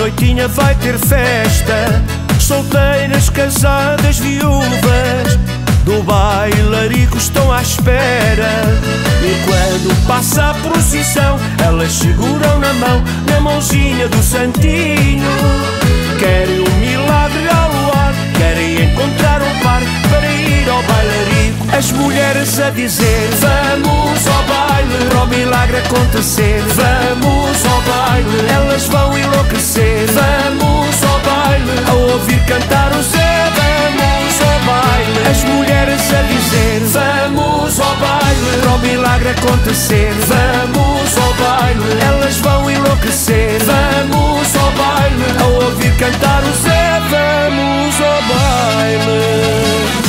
noitinha vai ter festa. Solteiras, casadas, viúvas do bailarico estão à espera. E quando passa a procissão, elas seguram na mão, na mãozinha do santinho. Querem um milagre ao luar, querem encontrar um par para ir ao bailarico. As mulheres a dizer: vamos ao baile, para o milagre acontecer. Vamos ao baile, elas vão enlouquecer. Vamos ao baile, a ouvir cantar o Zé. Vamos ao baile, as mulheres a dizer: vamos ao baile, para o milagre acontecer. Vamos ao baile, elas vão enlouquecer. Vamos ao baile, a ouvir cantar o Zé. Vamos ao baile.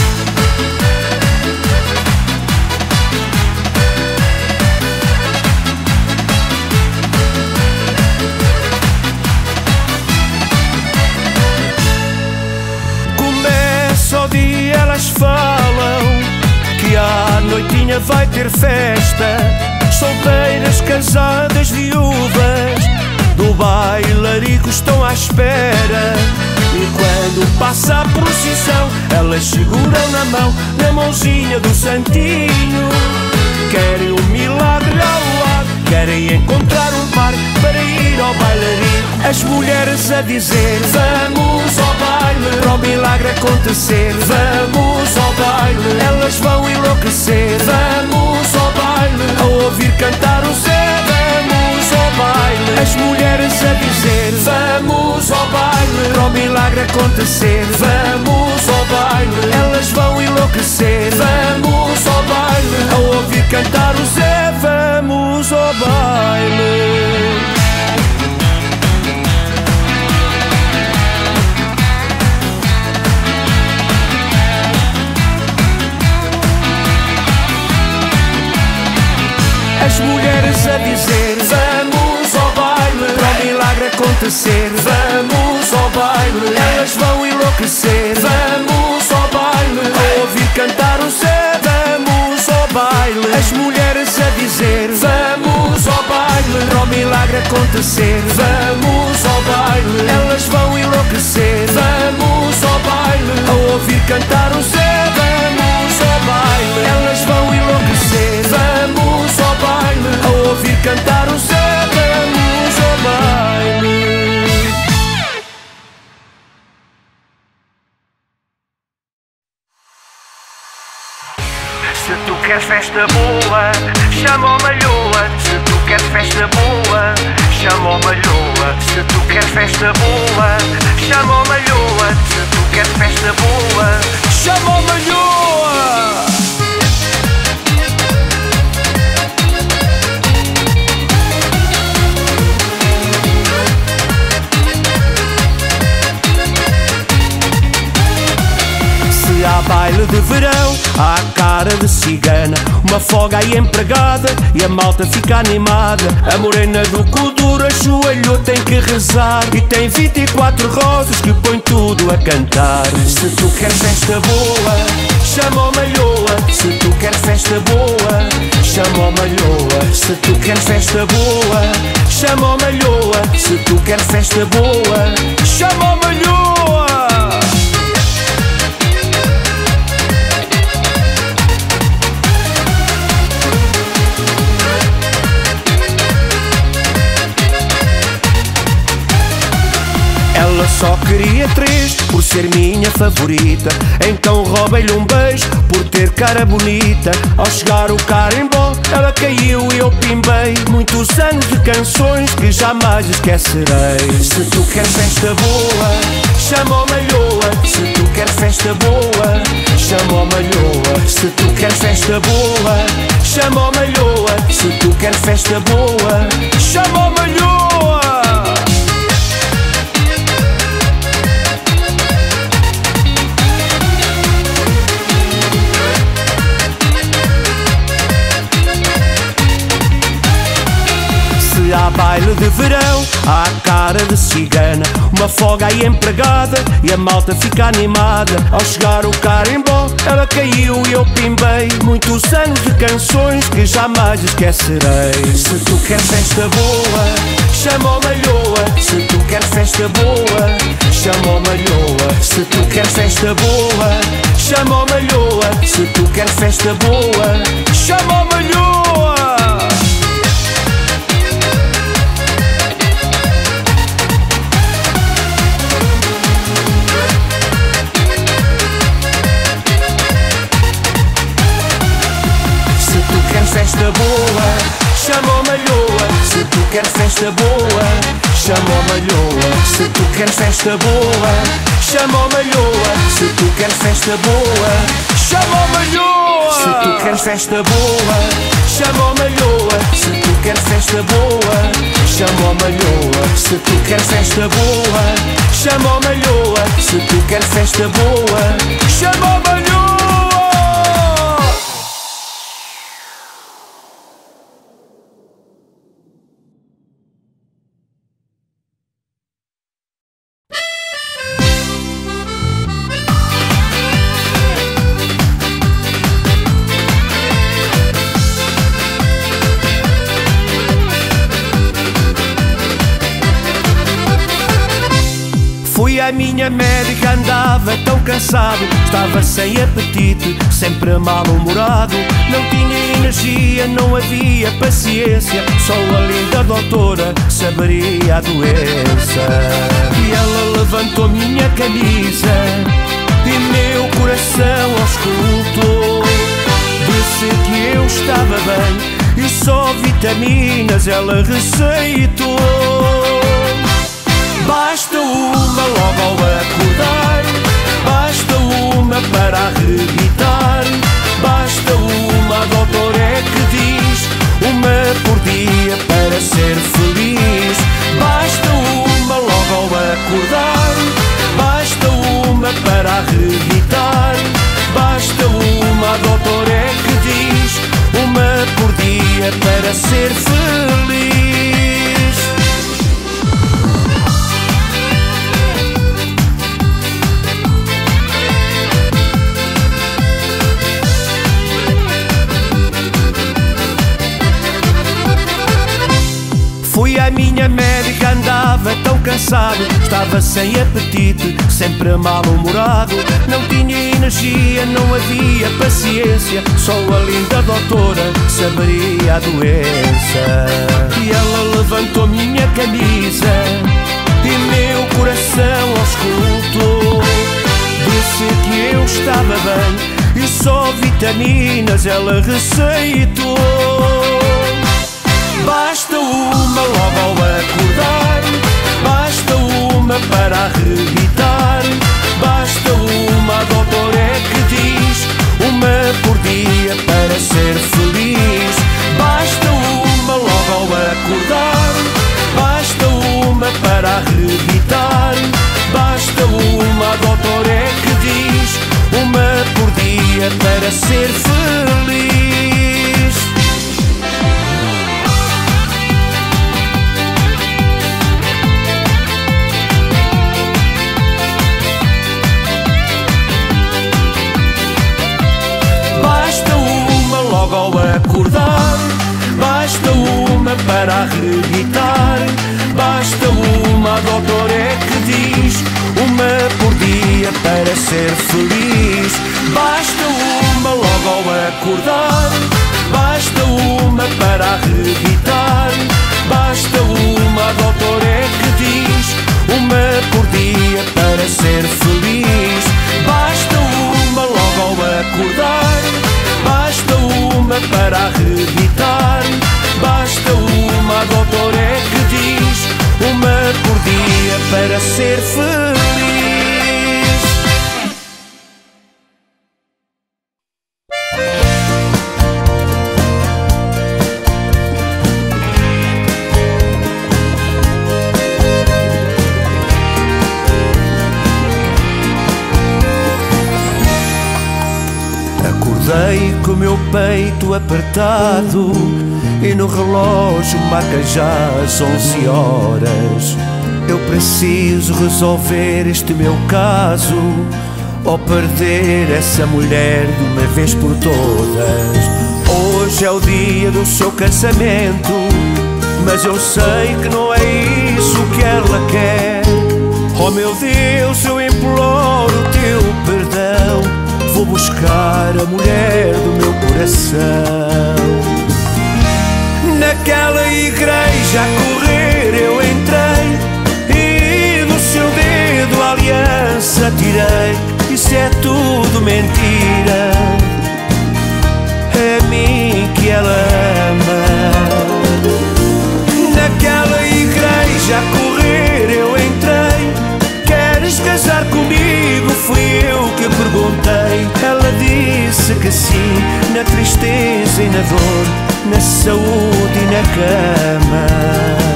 Só dia elas falam que à noitinha vai ter festa. Solteiras, casadas, viúvas do bailarico estão à espera. E quando passa a procissão, elas seguram na mão, na mãozinha do santinho. Querem um milagre ao luar, querem encontrar um par para ir ao bailarico. As mulheres a dizer: vamos ao baile, para o milagre acontecer. Vamos ao baile, elas vão enlouquecer. Vamos ao baile, a ouvir cantar o Zé. Vamos ao baile, as mulheres a dizer: vamos ao baile, para o milagre acontecer. Vamos ao baile, elas vão enlouquecer. Vamos ao baile, a ouvir cantar o Zé. Vamos ao baile. As mulheres a dizer: vamos ao baile, para o milagre acontecer. Vamos ao baile, elas vão enlouquecer. Vamos ao baile, a ouvir cantar o Zé. Vamos ao baile, as mulheres a dizer: vamos ao baile, para o milagre acontecer. Vamos ao baile, elas vão enlouquecer. Vamos ao baile, a ouvir cantar o Zé. Vamos ao baile, elas vão enlouquecer. Vamos ao baile, a ouvir cantar o Zé. Vamos ao baile. Se tu queres festa boa, chama o Malhoa. Se tu queres festa boa, chama o Malhoa. Se tu queres festa boa, chama o Malhoa. Se tu queres festa boa, Chama o Malhoa. Se há baile de verão, há cara de cigana, uma folga aí empregada e a malta fica animada. A morena do cu duro ajoelhou, tem que rezar e tem 24 rosas que põe tudo a cantar. Se tu queres festa boa, chama o Malhoa. Se tu queres festa boa, chama o Malhoa. Se tu queres festa boa, chama o Malhoa. Se tu queres festa boa, chama o Malhoa. Ela só queria 3 por ser minha favorita. Então roubei-lhe um beijo por ter cara bonita. Ao chegar o carimbó, ela caiu e eu pimbei. Muitos anos de canções que jamais esquecerei. Se tu queres festa boa, chama o Malhoa. Se tu queres festa boa, chama o Malhoa. Se tu queres festa boa, chama o Malhoa. Se tu queres festa boa, chama o Malhoa. Se há baile de verão, há cara de cigana, uma folga aí empregada e a malta fica animada. Ao chegar o carimbó, ela caiu e eu pimbei. Muitos anos de canções que jamais esquecerei. Se tu queres festa boa, chama o Malhoa. Se tu queres festa boa, chama o Malhoa. Se tu queres festa boa, chama o Malhoa. Se tu queres festa boa, chama o Malhoa. Se tu queres festa boa, chama o Malhoa. Se tu queres festa boa, chama o Malhoa. Se tu queres festa boa, chama o Malhoa. Se tu queres festa boa, chama o Malhoa. Se tu queres festa boa, chama o Malhoa. Se tu queres festa boa, chama o Malhoa. Se tu queres festa boa, chama o Malhoa. Se tu queres festa boa, chama o Malhoa. Fui à minha médica, andava tão cansado, estava sem apetite, sempre mal-humorado. Não tinha energia, não havia paciência, só a linda doutora saberia a doença. E ela levantou minha camisa e meu coração auscultou. Disse que eu estava bem e só vitaminas ela receitou. Basta uma logo ao acordar, basta uma para arrebitar, basta uma, a doutora é que diz, uma por dia para ser feliz. Basta uma logo ao acordar, basta uma para arrebitar, basta uma, a doutora é que diz, uma por dia para ser feliz. Fui à minha médica, andava tão cansado, estava sem apetite, sempre mal-humorado. Não tinha energia, não havia paciência, só a linda doutora saberia a doença. E ela levantou minha camisa e meu coração auscultou. Disse que eu estava bem e só vitaminas ela receitou. Basta uma logo ao acordar, basta uma para arrebitar, basta uma, a doutora é que diz, uma por dia para ser feliz. Basta uma logo ao acordar, basta uma para arrebitar, basta uma, a doutora é que diz, uma por dia para ser feliz. Ao acordar, basta uma para arrebitar, basta uma, a doutora é que diz, uma por dia para ser feliz. Basta uma logo ao acordar, basta uma para arrebitar, basta uma, a doutora é que diz, uma por dia para ser feliz. Basta uma logo ao acordar, basta uma para arrebitar, basta uma, a doutora é que diz, uma por dia para ser feliz. Acordei com o meu peito apertado e no relógio marca já as 11 horas. Eu preciso resolver este meu caso ou perder essa mulher de uma vez por todas. Hoje é o dia do seu casamento, mas eu sei que não é isso que ela quer. Oh meu Deus, eu imploro o teu perdão. Vou buscar a mulher do meu coração. Naquela igreja a correr eu entrei e do seu dedo a aliança tirei. Isso é tudo mentira, é a mim que ela ama. Naquela igreja a correr eu entrei. Queres casar comigo? Fui eu que perguntei. Ela disse que sim, na tristeza e na dor, na saúde e na cama.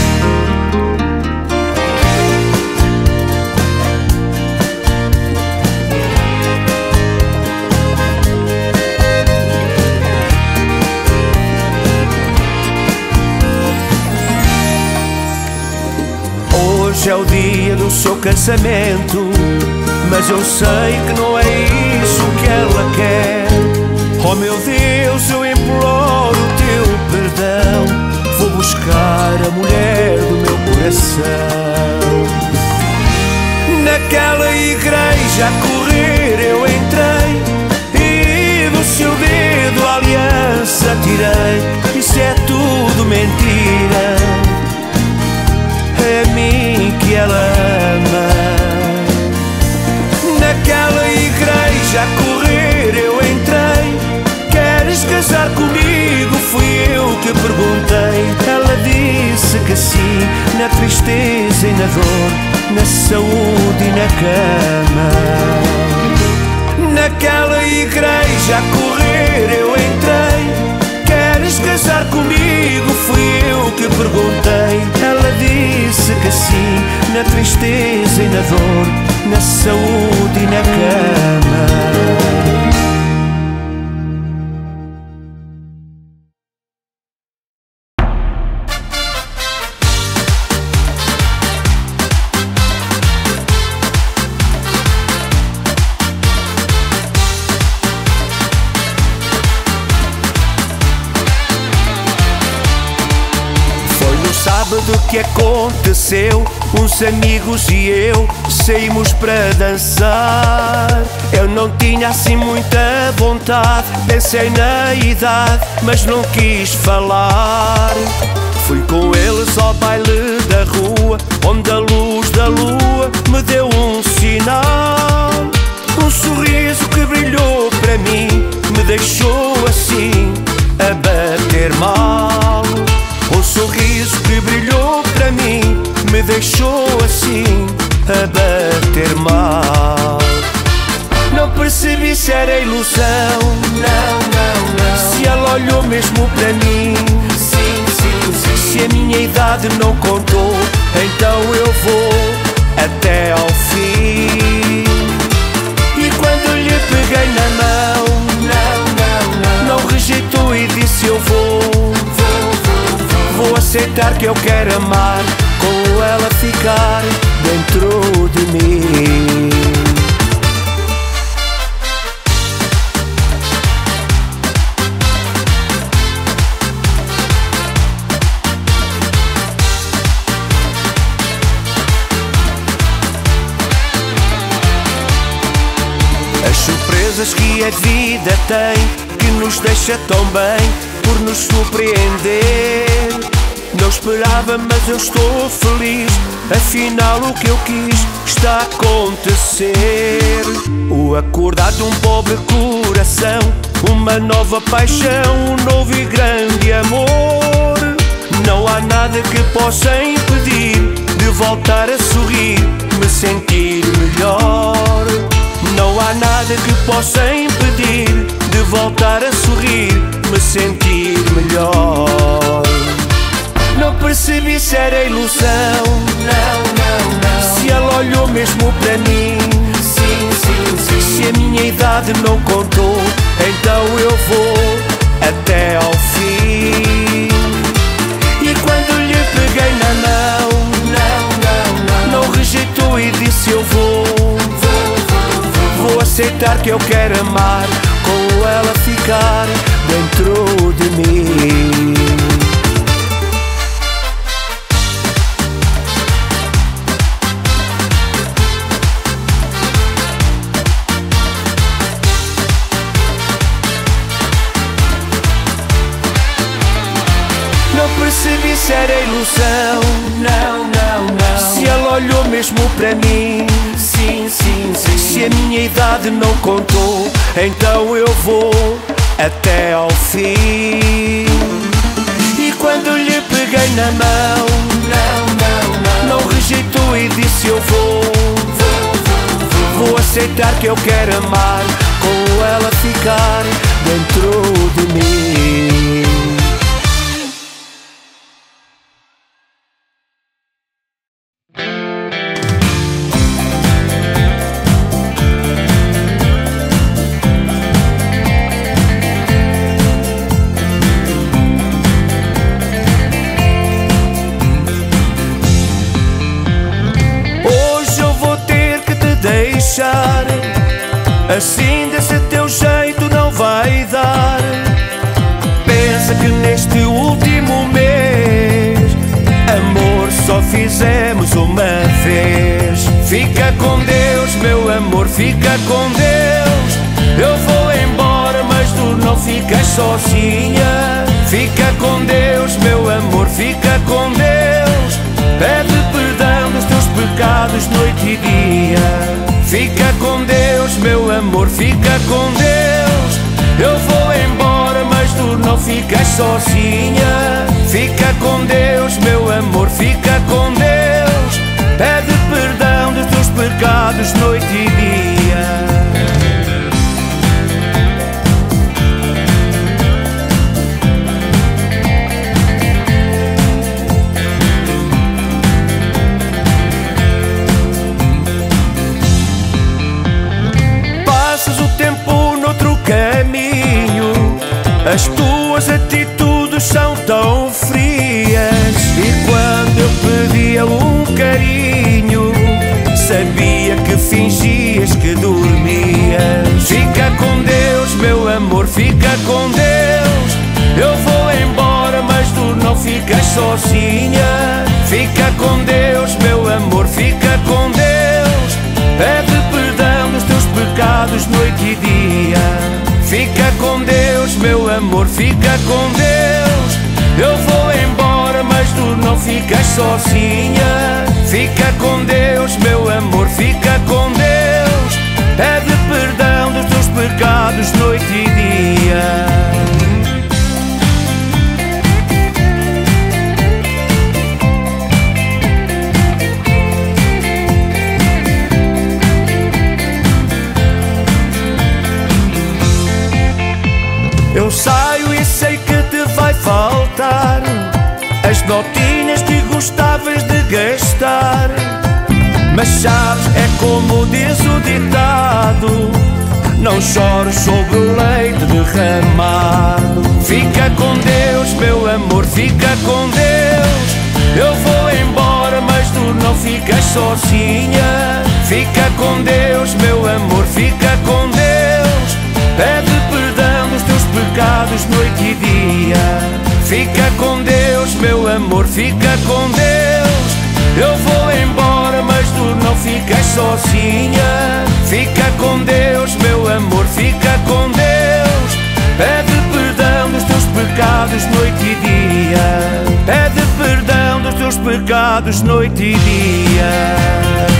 Hoje é o dia do seu casamento, mas eu sei que não é isso que ela quer. Oh meu Deus, eu imploro o teu perdão. Vou buscar a mulher do meu coração. Naquela igreja a correr eu entrei e do seu dedo a aliança tirei. Isso é tudo mentira, é a mim que ela ama. Naquela igreja a correr eu entrei. Queres casar comigo? Fui eu que perguntei. Ela disse que sim, na tristeza e na dor, na saúde e na cama. Naquela igreja a correr eu entrei. Queres casar comigo? Fui eu que perguntei. Ela disse que sim, na tristeza e na dor, na saúde e na cama. Sábado que aconteceu, uns amigos e eu saímos para dançar. Eu não tinha assim muita vontade, pensei na idade, mas não quis falar. Fui com eles ao baile da rua, onde a luz da lua me deu um sinal. Um sorriso que brilhou para mim, me deixou assim a bater mal. Um sorriso que brilhou para mim, me deixou assim a bater mal. Não percebi se era ilusão, não. Se ela olhou mesmo para mim, sim. Se a minha idade não contou, então eu vou até ao fim. E quando lhe peguei na mão, não rejeitou e disse eu vou aceitar que eu quero amar, com ela ficar dentro de mim. As surpresas que a vida tem, que nos deixa tão bem por nos surpreender. Não esperava, mas eu estou feliz, afinal o que eu quis está a acontecer. O acordar de um pobre coração, uma nova paixão, um novo e grande amor. Não há nada que possa impedir de voltar a sorrir, me sentir melhor. Não há nada que possa impedir de voltar a sorrir, me sentir melhor. Não percebi se era ilusão, não. Se ela olhou mesmo para mim, sim. Se a minha idade não contou, então eu vou até ao fim. E quando lhe peguei na mão, não rejeitou e disse eu vou aceitar que eu quero amar, com ela ficar dentro de mim. percebi se era ilusão. Não, não, não. Se ela olhou mesmo para mim. Sim, sim, sim. Se a minha idade não contou, então eu vou até ao fim. E quando lhe peguei na mão, não rejeitou e disse eu vou aceitar que eu quero amar, com ela ficar dentro de mim. Assim desse teu jeito não vai dar. Pensa que neste último mês amor só fizemos uma vez. Fica com Deus, meu amor, fica com Deus. Eu vou embora, mas tu não ficas sozinha. Fica com Deus, meu amor, fica com Deus. Pede perdão dos teus pecados noite e dia. Fica com Deus, meu amor, fica com Deus. Eu vou embora, mas tu não ficas sozinha. Fica com Deus, meu amor, fica com Deus. Pede perdão dos teus pecados noite e dia. As tuas atitudes são tão frias. E quando eu pedia um carinho, sabia que fingias que dormias. Fica com Deus, meu amor, fica com Deus. Eu vou embora, mas tu não ficas sozinha. Fica com Deus, meu amor, fica com Deus. Pede perdão dos teus pecados noite e dia. Fica com Deus, meu amor, fica com Deus. Eu vou embora, mas tu não ficas sozinha. Fica com Deus, meu amor, fica com Deus. Pede perdão dos teus pecados noite e dia. Eu saio e sei que te vai faltar as notinhas que gostavas de gastar. Mas sabes, é como diz o ditado: não chores sobre o leite derramado. Fica com Deus, meu amor, fica com Deus. Eu vou embora, mas tu não ficas sozinha. Fica com Deus, meu amor, fica com Deus. Pede perdão dos teus pecados noite e dia. Fica com Deus, meu amor, fica com Deus. Eu vou embora, mas tu não ficas sozinha. Fica com Deus, meu amor, fica com Deus. Pede perdão dos teus pecados noite e dia. Pede perdão dos teus pecados noite e dia.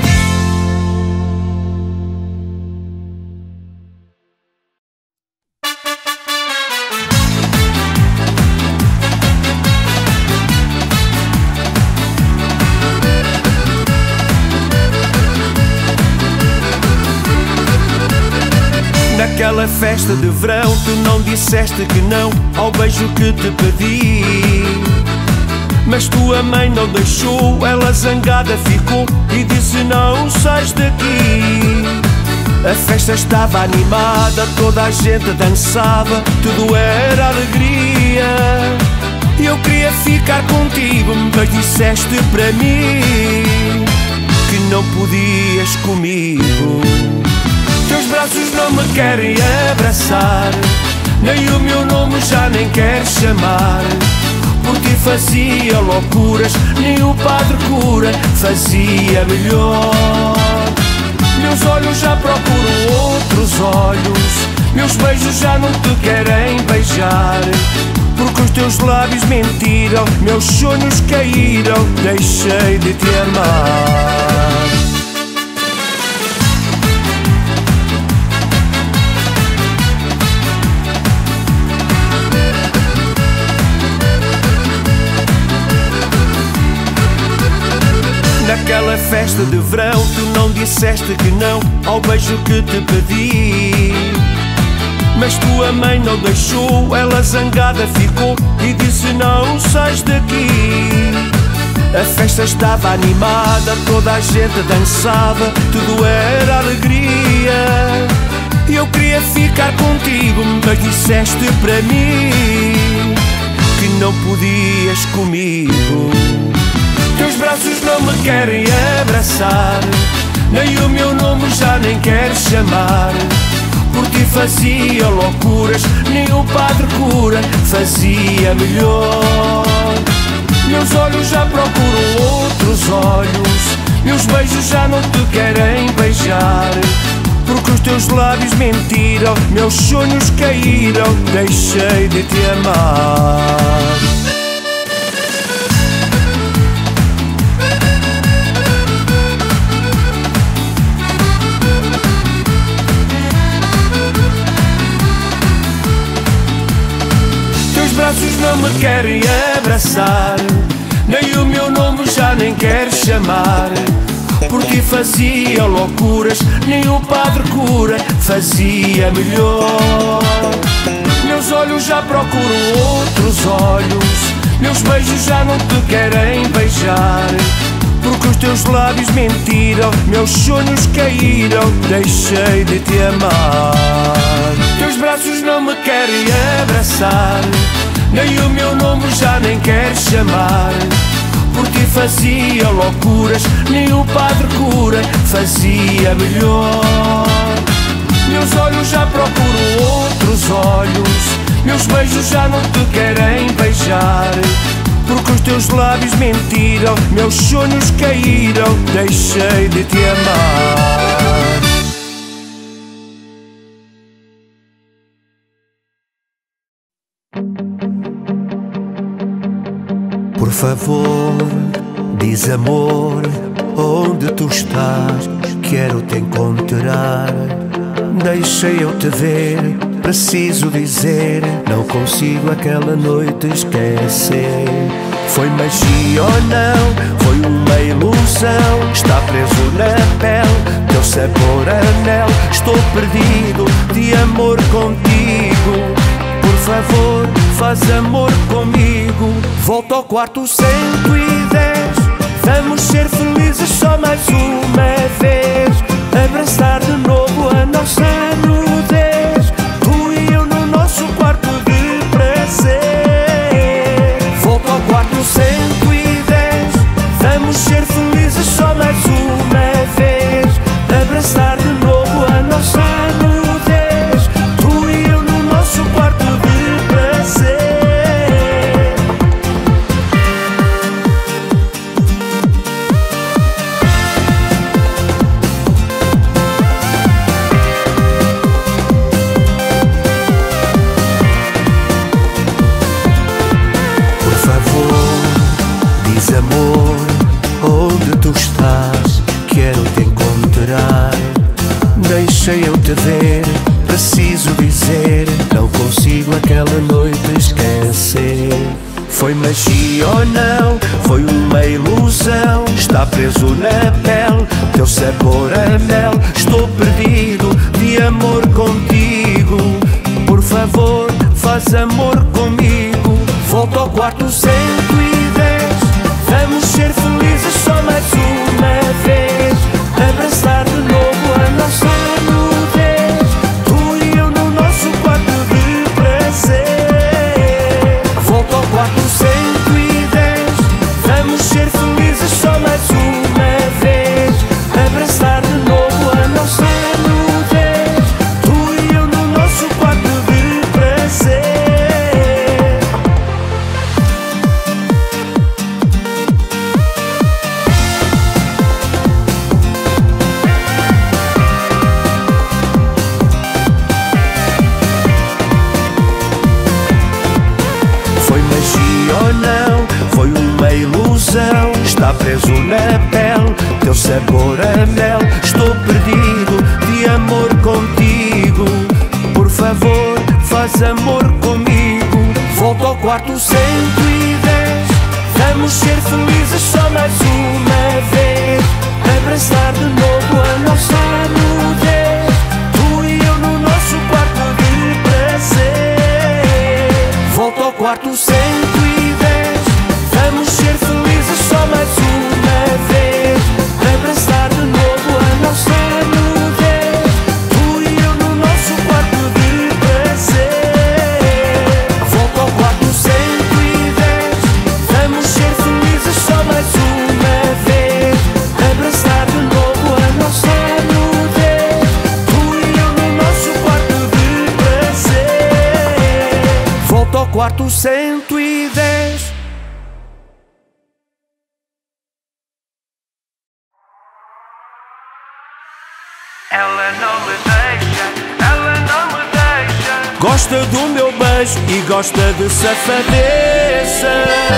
Naquela festa de verão tu não disseste que não ao beijo que te pedi. Mas tua mãe não deixou, ela zangada ficou e disse não sais daqui. A festa estava animada, toda a gente dançava, tudo era alegria. Eu queria ficar contigo, mas disseste para mim que não podias comigo. Teus braços não me querem abraçar, nem o meu nome já nem quer chamar. Por ti fazia loucuras, nem o padre cura fazia melhor. Meus olhos já procuram outros olhos, meus beijos já não te querem beijar. porque os teus lábios mentiram, meus sonhos caíram, deixei de te amar. Naquela festa de verão tu não disseste que não ao beijo que te pedi, mas tua mãe não deixou, ela zangada ficou e disse não sais daqui. A festa estava animada, toda a gente dançava, tudo era alegria. E eu queria ficar contigo, mas disseste para mim que não podias comigo. Teus braços não me querem abraçar, nem o meu nome já nem queres chamar. Por ti fazia loucuras, nem o padre cura fazia melhor. Meus olhos já procuram outros olhos, meus beijos já não te querem beijar, porque os teus lábios mentiram, meus sonhos caíram, deixei de te amar. Braços não me querem abraçar, nem o meu nome já nem queres chamar. Por ti fazia loucuras, nem o padre cura fazia melhor. Meus olhos já procuram outros olhos, meus beijos já não te querem beijar, porque os teus lábios mentiram, meus sonhos caíram, deixei de te amar. Teus braços não me querem abraçar, nem o meu nome já nem queres chamar. Por ti fazia loucuras, nem o padre cura fazia melhor. Meus olhos já procuram outros olhos, meus beijos já não te querem beijar, porque os teus lábios mentiram, meus sonhos caíram, deixei de te amar. Por favor, diz amor, onde tu estás, quero te encontrar. Deixa eu te ver, preciso dizer, não consigo aquela noite esquecer. Foi magia ou não, foi uma ilusão, está preso na pele, teu sabor anel. Estou perdido de amor contigo, por favor, faz amor comigo. Volta ao quarto 110, vamos ser felizes só mais uma vez. Abraçar de novo a nossa nudez, tu e eu no nosso quarto de prazer. Volta ao quarto 110, vamos ser felizes só mais uma vez. Abraçar de novo a nossa nudez, tu e eu no nosso quarto de prazer. Amor, onde tu estás, quero te encontrar. Deixa eu te ver, preciso dizer, não consigo aquela noite esquecer. Foi magia ou não, foi uma ilusão, está preso na pele, teu sabor anel. Estou perdido de amor contigo, por favor, faz amor comigo. Volta ao quarto 110, vamos ser felizes só mais uma vez. Abraçar de novo a nossa nudez, tu e eu no nosso quarto de prazer. Volta ao quarto 110, vamos ser felizes só mais uma vez. Abraçar de novo a nossa nudez, tu e eu no nosso quarto de prazer. preso na pele, teu sabor a mel. Estou perdido de amor contigo, por favor, faz amor comigo. Volta ao quarto 110, vamos ser felizes só mais uma vez. Abraçar de novo a nossa nudez, tu e eu no nosso quarto de prazer. Volta ao quarto 110, vamos ser felizes só mais uma vez. Abraçar de novo a nossa nudez, tu e eu no nosso quarto de prazer. Volta ao quarto 110, vamos ser felizes só mais uma vez. Abraçar de novo a nossa nudez, tu e eu no nosso quarto de prazer. Volta ao quarto 110. Ela não me deixa, ela não me deixa. Gosta do meu beijo e gosta de safadeza.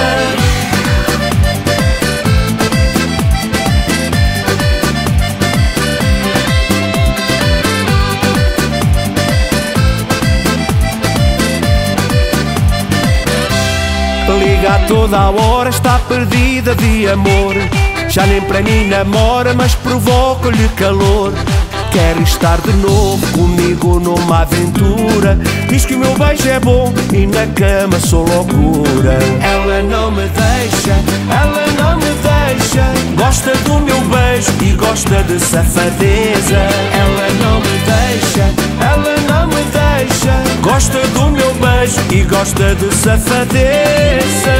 Liga a toda a hora, está perdida de amor. Já nem para mim namora, mas provoca-lhe calor. Quer estar de novo comigo numa aventura. Diz que o meu beijo é bom e na cama sou loucura. Ela não me deixa, ela não me deixa. Gosta do meu beijo e gosta de safadeza. Ela não me deixa, ela não me deixa. Gosta do meu beijo e gosta de safadeza.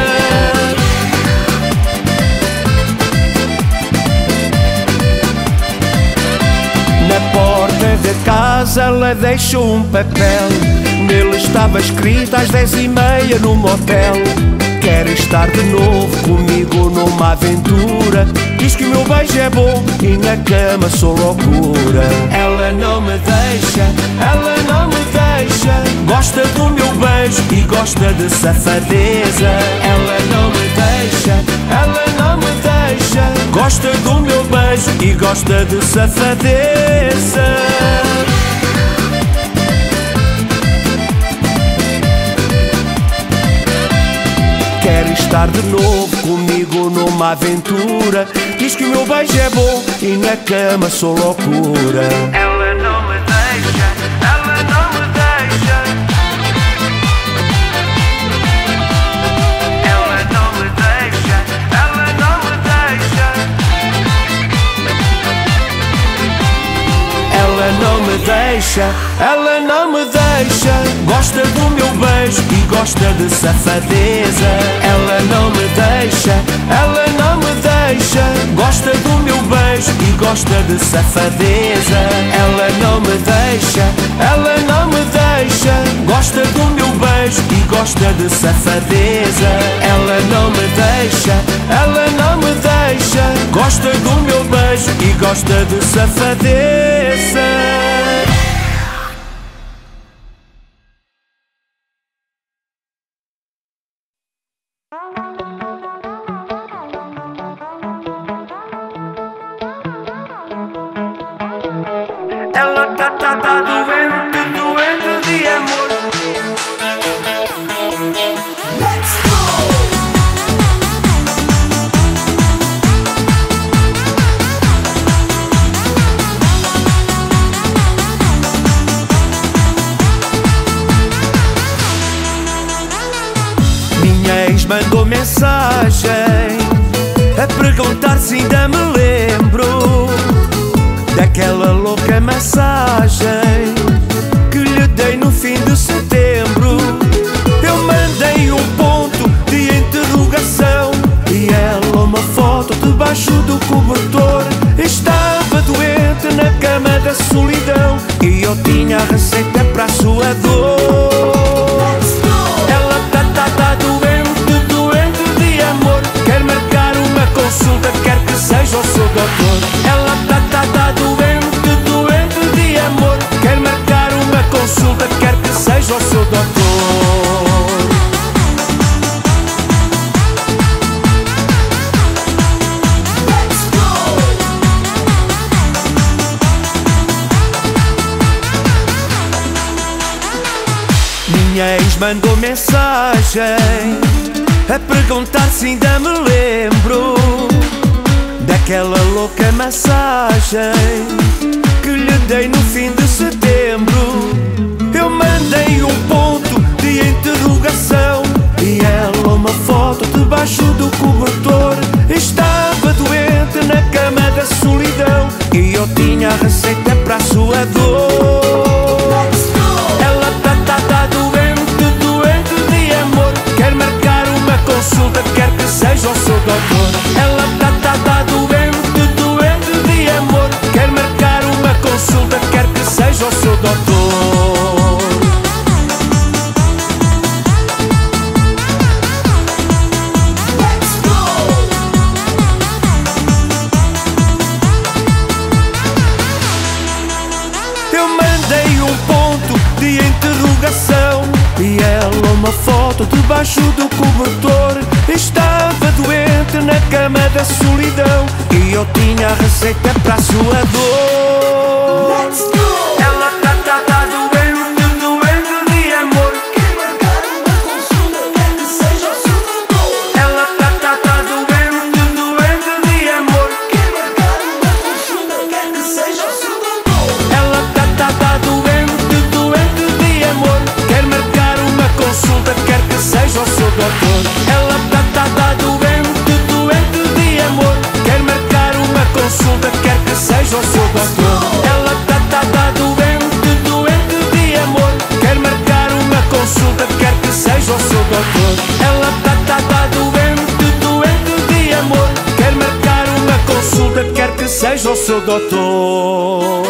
Na porta da casa ela deixou um papel. Nele estava escrito às 10h30 no motel. Quer estar de novo comigo numa aventura. Diz que o meu beijo é bom e na cama sou loucura. Ela não me deixa, ela não me deixa. Gosta do meu beijo e gosta de safadeza. Ela não me deixa, ela não me deixa. Gosta do meu beijo e gosta de safadeza. Quer estar de novo comigo numa aventura. Diz que o meu beijo é bom e na cama sou loucura. Ela não me deixa, ela não me deixa. Ela não me deixa, ela não me deixa. Ela não me deixa, ela não me deixa. Gosta do meu beijo e gosta de safadeza. Ela não me deixa, ela não me deixa. Gosta do meu beijo e gosta de safadeza. Ela não me deixa, ela não me deixa. Gosta do meu beijo e gosta de safadeza. Ela não me deixa, ela não me deixa. Gosta do meu beijo e gosta de safadeza. Ela tá doente, doente de amor. Let's go! Minha ex mandou mensagem a perguntar se ainda me lembro daquela louca massagem que lhe dei no fim de setembro. Eu mandei um ponto de interrogação e ela uma foto debaixo do cobertor. Estava doente na cama da solidão e eu tinha a receita para a sua dor. Ela tá doente, doente de amor. Quer marcar uma consulta, quer que seja o seu doutor. Ela tá doente, doente de amor. Quer marcar uma consulta, quer que seja o seu doutor. depois mandou mensagem a perguntar se ainda me lembro daquela louca massagem que lhe dei no fim de setembro. Eu mandei um ponto de interrogação e ela uma foto debaixo do cobertor. Estava doente na cama da solidão e eu tinha a receita para a sua dor. Ela tá doente, doente de amor. Quer marcar uma consulta, quer que seja o seu doutor. Ela tá doente, doente de amor. Quer marcar uma consulta, quer que seja o seu doutor. Eu mandei um ponto de interrogação e ela uma foto debaixo do cobertor. Estava doente na cama da solidão e eu tinha a receita para a sua dor. Ela tá doente, doente de amor. Quer marcar uma consulta, quer que seja o seu doutor. Ela tá doente, doente de amor. Quer marcar uma consulta, quer que seja o seu doutor. Ela tá doente, doente de amor. Quer marcar uma consulta, quer que seja o seu doutor. Ela tá doente, doente de amor. Quer marcar uma consulta, quer que seja o seu doutor. Ela tá doente, doente de amor. Quer marcar uma consulta, quer que seja o seu doutor. Ela tá doente, doente de amor. Quer marcar uma consulta, quer que seja o seu doutor.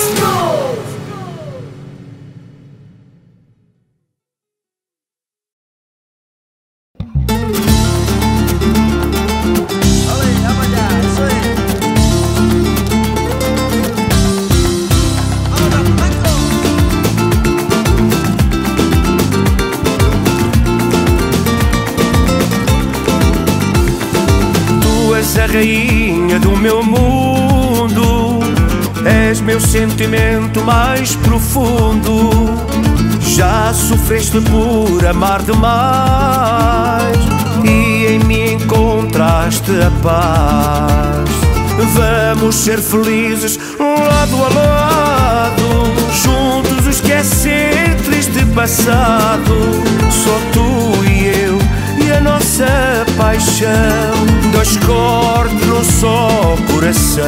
A rainha do meu mundo, és meu sentimento mais profundo. Já sofreste por amar demais e em mim encontraste a paz. Vamos ser felizes lado a lado, juntos esquecer triste passado. Só tu e eu e a nossa paixão, dois corpos num só coração.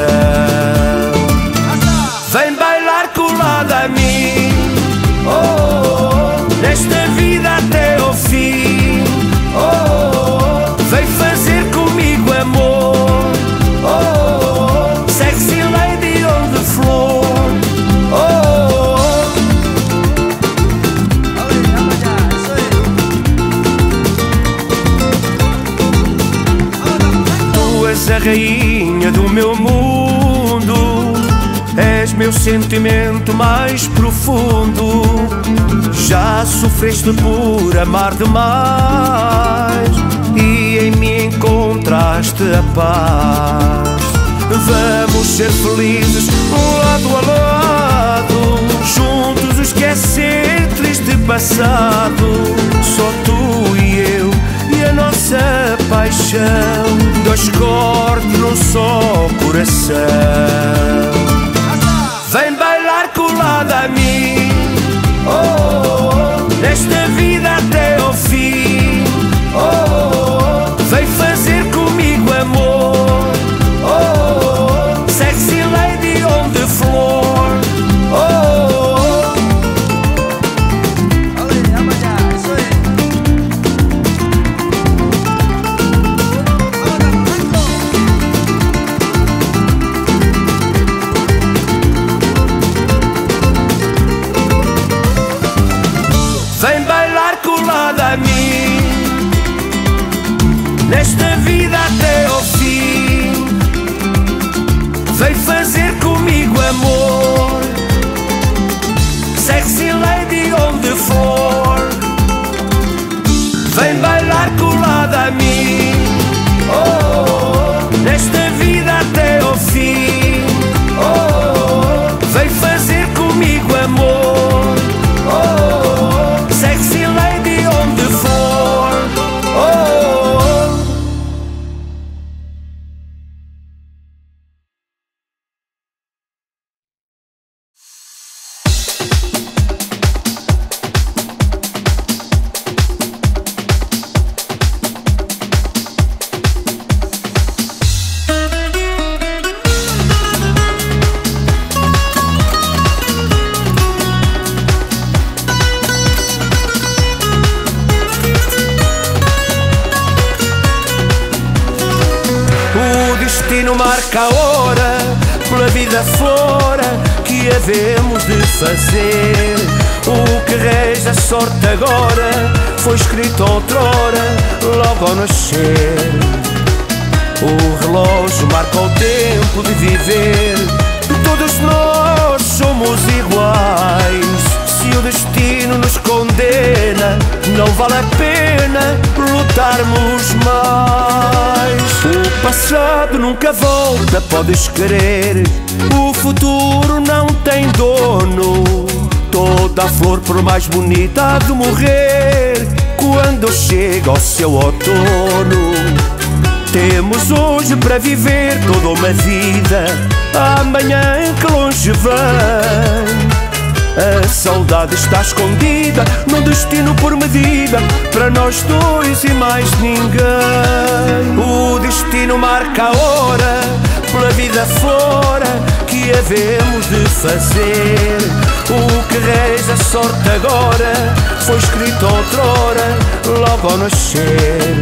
Vem bailar colada a mim, oh, oh, oh, nesta vida até ao fim, oh, oh, oh, vem fazer comigo amor, oh, oh, oh, sexy lady on the floor, oh, oh, oh. A rainha do meu mundo, és meu sentimento mais profundo. Já sofreste por amar demais e em mim encontraste a paz. Vamos ser felizes lado a lado, juntos esquecer triste passado. Só tu e eu e a nossa paixão, dois corpos num só coração. Vem bailar colada a mim, oh, oh, oh, nesta vida até ao fim, oh, oh, oh, vem fazer comigo amor, oh, oh, oh, sexy lady on the floor, oh, oh, oh. Vem bailar colada a mim, nesta vida até ao fim. Vem fazer comigo amor, sexy lady on the floor. Vem bailar colada a mim, oh, oh, oh, nesta vida até ao fim, oh, oh, oh, vem fazer comigo amor, oh, oh, oh, sexy lady destino marca a hora, pela vida fora que havemos de fazer. O que rege a sorte agora foi escrito outrora, logo ao nascer. O relógio marca o tempo de viver. Todos nós somos iguais. Se o destino nos condena, não vale a pena lutarmos mais. O passado nunca volta, podes querer. O futuro não tem dono. Toda a flor, por mais bonita, há de morrer quando chega o seu outono. Temos hoje para viver toda uma vida, amanhã que longe vem. A saudade está escondida no destino por medida, para nós dois e mais ninguém. O destino marca a hora, pela vida fora que havemos de fazer. O que rege a sorte agora foi escrito outrora, logo ao nascer.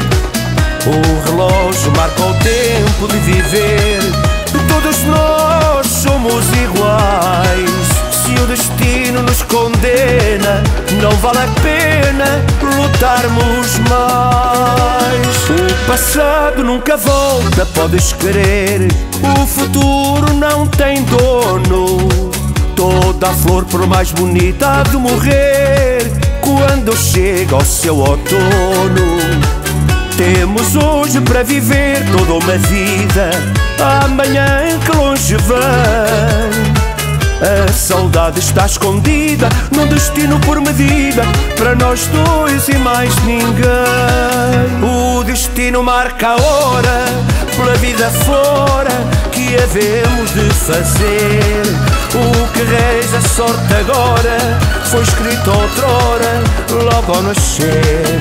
O relógio marca o tempo de viver. Todos nós somos iguais. Se o destino nos condena, não vale a pena lutarmos mais. O passado nunca volta, podes querer. O futuro não tem dono. Toda a flor, por mais bonita, há de morrer quando chega o seu outono. Temos hoje para viver toda uma vida, amanhã que longe vem. A saudade está escondida num destino por medida, para nós dois e mais ninguém. O destino marca a hora, pela vida fora que havemos de fazer. O que rege a sorte agora foi escrito outrora, logo ao nascer.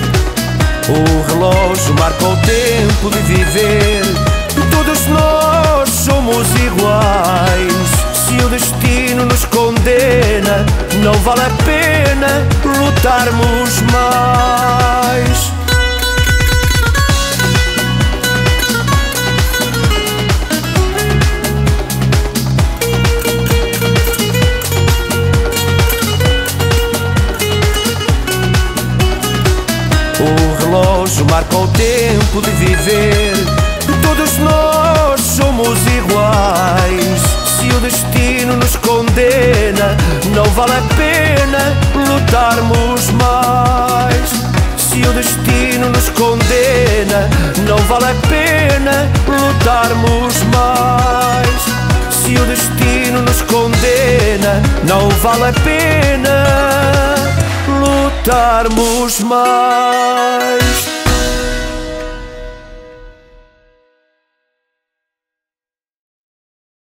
O relógio marca o tempo de viver. Todos nós somos iguais. Se o destino nos condena, não vale a pena lutarmos mais. O relógio marca o tempo de viver. Todos nós somos iguais. Se o destino nos condena, não vale a pena lutarmos mais. Se o destino nos condena, não vale a pena lutarmos mais. Se o destino nos condena, não vale a pena lutarmos mais.